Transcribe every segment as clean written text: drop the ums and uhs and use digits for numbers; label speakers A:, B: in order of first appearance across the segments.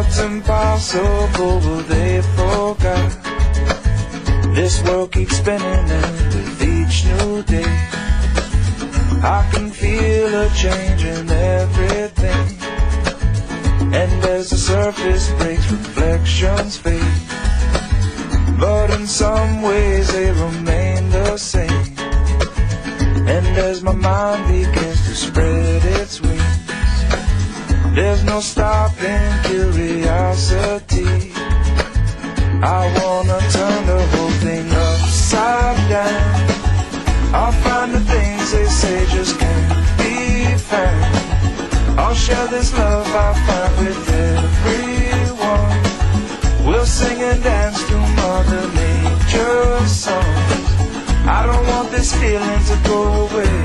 A: what's impossible, well, they forgot. This world keeps spinning, and with each new day I can feel a change in everything. And as the surface breaks, reflections fade, but in some ways they remain the same. And as my mind begins to spread its wings, there's no stopping curiosity. I wanna turn the whole thing upside down. I'll find the things they say just can't be found. I'll share this love I find with everyone. We'll sing and dance to Mother Nature's songs. I don't want this feeling to go away.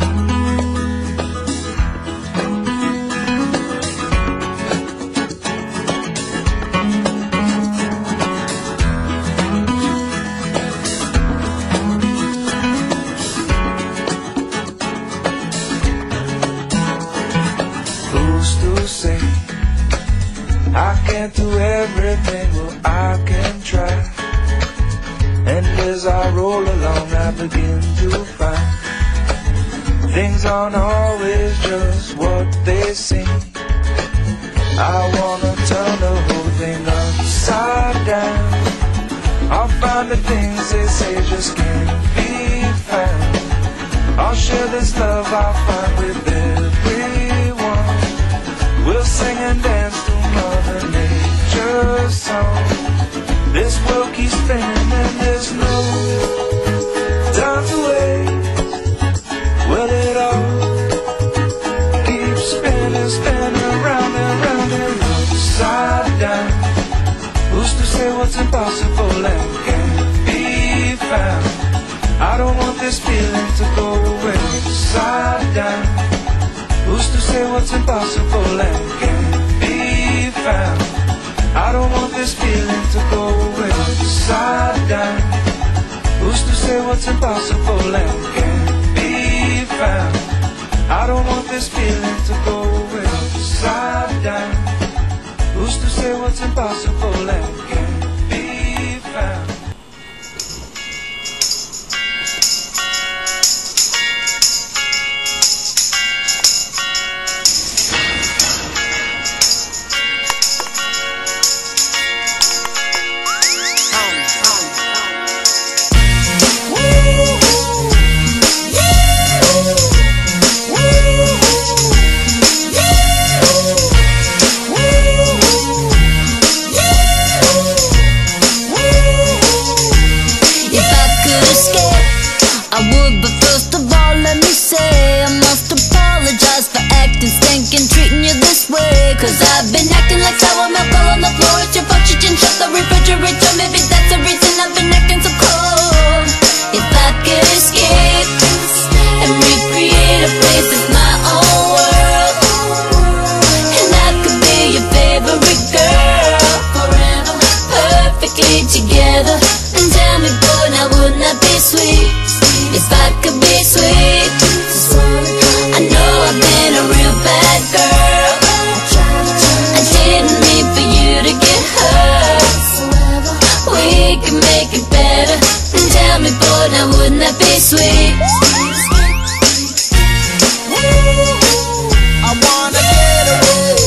A: Say I can't do everything, well I can try. And as I roll along I begin to find things aren't always just what they seem. I wanna turn the whole thing upside down. I'll find the things they say just can't be found. I'll share this love I find with everyone. We'll sing and dance to Mother Nature's song. This world keeps spinning and there's no time to wait. Well, it all keeps spinning, spinning round and round and upside down. Who's to say what's impossible and can't be found? I don't want this feeling to go away. Upside down. Who's to say what's impossible and can't be found? I don't want this feeling to go away. Upside down. Who's to say what's impossible and can't be found? I don't want this feeling to go away. Upside down. Who's to say what's impossible and can't be found?
B: Cause I've been acting like sour milk all on the floor. It's your fault you didn't shut the refrigerator. Maybe that's the reason I've been acting so cold. If I could escape and recreate a place that's my own world, and I could be your favorite girl forever, perfectly together. And tell me, boy, now wouldn't that be sweet? If I could be sweet. I know I've been a real bad girl. Didn't mean for you to get hurt. We can make it better. And tell me, boy, now wouldn't that be sweet?
A: I wanna get away,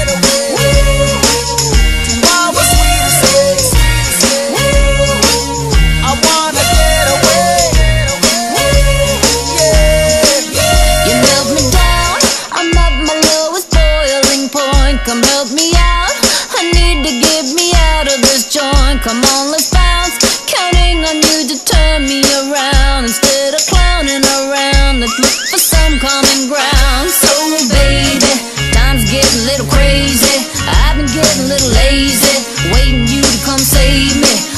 A: to our sweet escape. I wanna get away, yeah.
B: You melt me down, I'm at my lowest boiling point. Come help me out, I need to get me out of this joint. Come on, let's bounce, counting on you to turn me around. Instead of clowning around, let's look for some common ground. So baby, time's getting a little crazy, I've been getting a little lazy, waiting you to come save me.